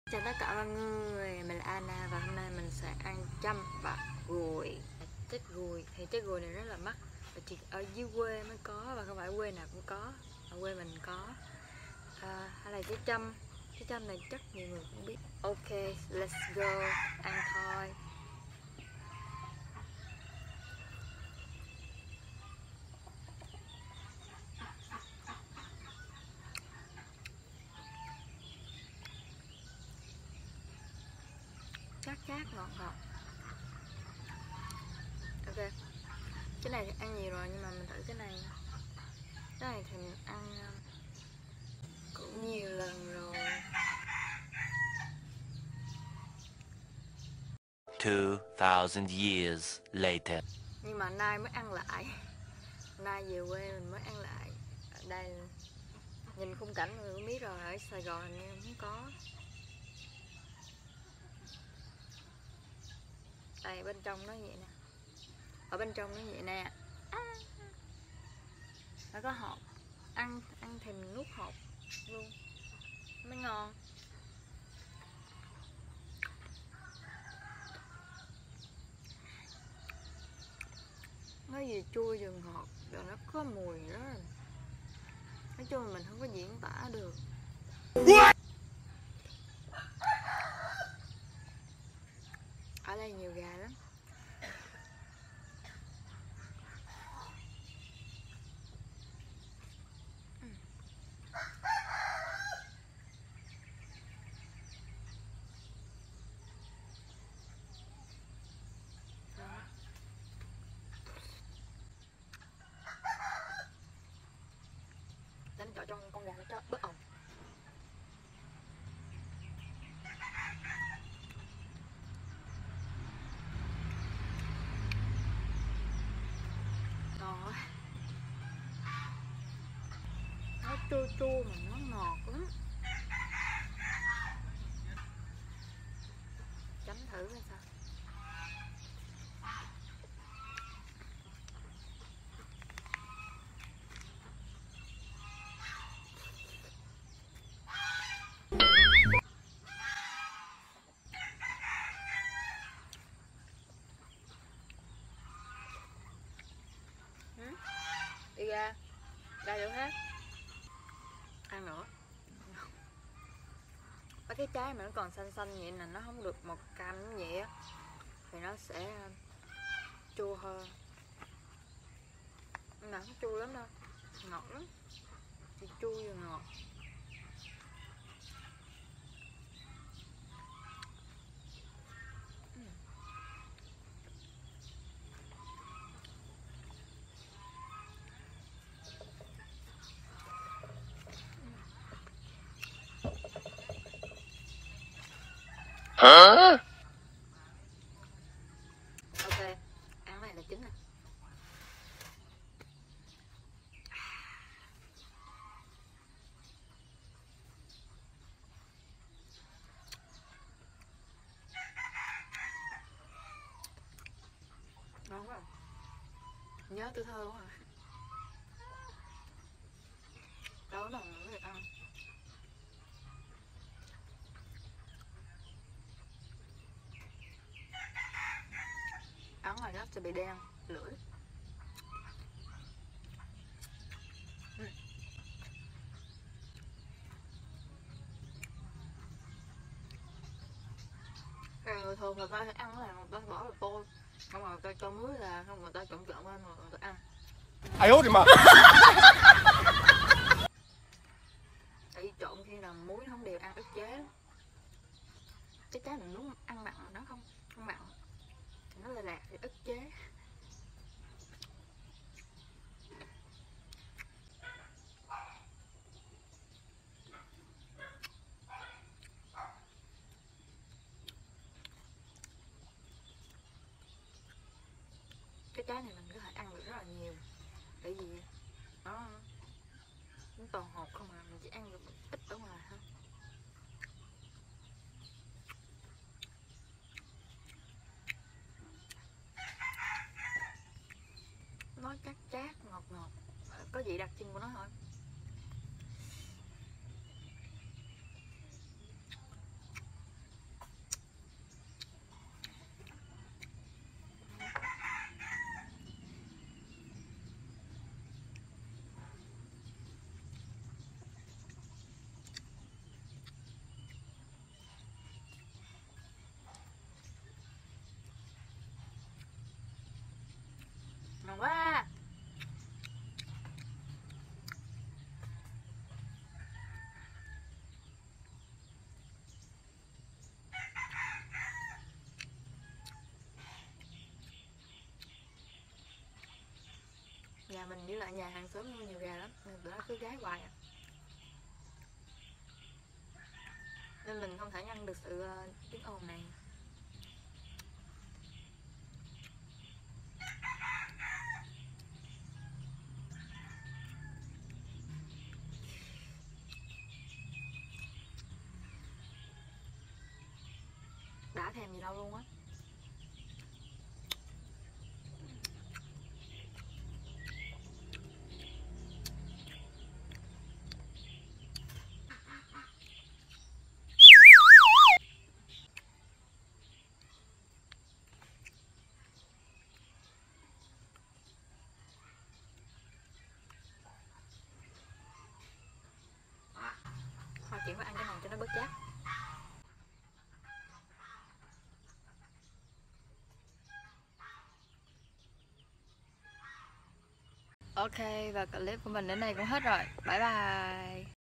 Chào tất cả mọi người, mình là Anna và hôm nay mình sẽ ăn chăm và gùi. Tết gùi thì tết gùi này rất là mắc và chỉ ở dưới quê mới có và không phải quê nào cũng có. Ở quê mình có. Hay là trái chăm này chắc nhiều người cũng biết. Ok, let's go, ăn thôi. Chát chát ngọt ngọt. Ok, cái này thì ăn nhiều rồi nhưng mà mình thử cái này. Cái này thì mình ăn cũng nhiều lần rồi. 2000 years later. Nhưng mà nay mới ăn lại. Nay về quê mình mới ăn lại. Ở đây nhìn khung cảnh người cũng biết rồi, ở Sài Gòn hình như không có. Đây bên trong nó vậy nè. Ở bên trong nó vậy nè. Nó có hột. Ăn thì mình nuốt hột luôn mới ngon. Nó vừa chua vừa ngọt, rồi nó có mùi đó. Nói chung là mình không có diễn tả được. Ở đây nhiều gà lắm. Đánh cho con gà nó cho bớt ồn. Ngon quá. Nó chua chua mà nó ngọt lắm. Chấm thử coi sao. Đi ra chỗ khác ăn nữa. Mấy cái trái mà nó còn xanh xanh vậy là nó không được màu cam vậy á thì nó sẽ chua hơn. Nhưng mà không chua lắm đâu, ngọt lắm, thì chua vừa ngọt. Hả? Ok, ăn này là chính nè. Ngon quá. Nhớ tuổi thơ quá à. Đâu có bằng người ăn. Ăn rồi đó sẽ bị đen lưỡi. Người thường người ta ăn là người ta bỏ vào tô, không mà người ta cho muối là không, người ta trộn trộn lên rồi người ta ăn. Ai ố thì mà. Tại vì trộn khi là muối nó không đều, ăn ức chế. Cái trái mình muốn ăn mặn mà nó không mặn thì nó là lạc thì ức chế. Cái trái này mình có thể ăn được rất là nhiều, tại vì nó toàn hột không à, mình chỉ ăn được một ít ở ngoài thôi. Nó chát chát ngọt ngọt, có vị đặc trưng của nó thôi. nhà mình với lại nhà hàng xóm nuôi nhiều gà lắm nên tụi nó cứ gáy hoài à. Nên mình không thể ngăn được sự tiếng ồn này. Đã thèm gì đâu luôn á. Thôi chuyển qua ăn cái này cho nó bớt chát. Ok, và clip của mình đến đây cũng hết rồi. Bye bye.